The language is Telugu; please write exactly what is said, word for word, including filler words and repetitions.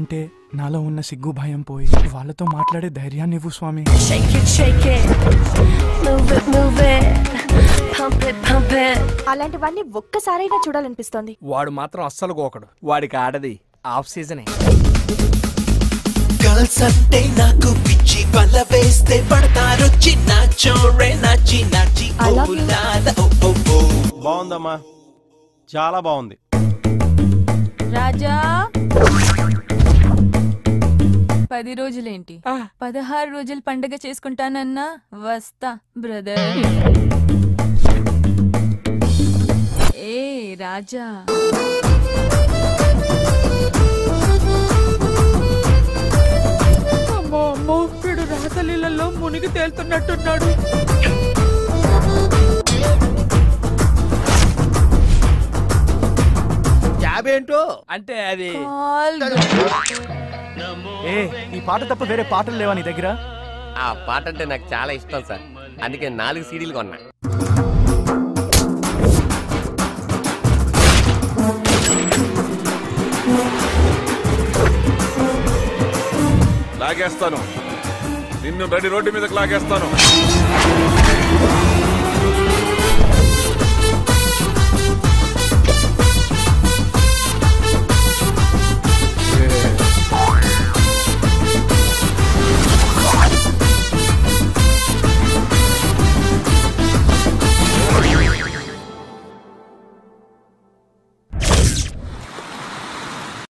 అంటే నాలో ఉన్న సిగ్గు భయం పోయి వాళ్ళతో మాట్లాడే ధైర్యాన్ని ఇవ్వు స్వామి. అలాంటివన్నీ ఒక్కసారైనా చూడాలనిపిస్తోంది. వాడు మాత్రం అస్సలు గోకడు. వాడికి ఆడది ఆఫ్ సీజనే. గర్ల్స్ అంటే నాకు పిచ్చి, వల వేస్తే పడతారు చిన్న చోరే నాచి నాచి. బాగుందమ్మా, చాలా బాగుంది. రాజా పది రోజులేంటి, పదహారు రోజులు పండగ చేసుకుంటానన్నా వస్తా బ్రదర్. ఏ రాజా అమ్మో అమ్మో, వీడు రాసలీలలో మునిగి తేలుతున్నట్టున్నాడు. ఏంటో అంటే అది ఏ ఈ పాట తప్ప వేరే పాటలు లేవా నీ దగ్గర? ఆ పాట అంటే నాకు చాలా ఇష్టం సార్, అందుకే నాలుగు సీడీలు కొన్నా. లాగేస్తాను నిన్ను, రెడీ రోడ్డు మీదకి లాగేస్తాను.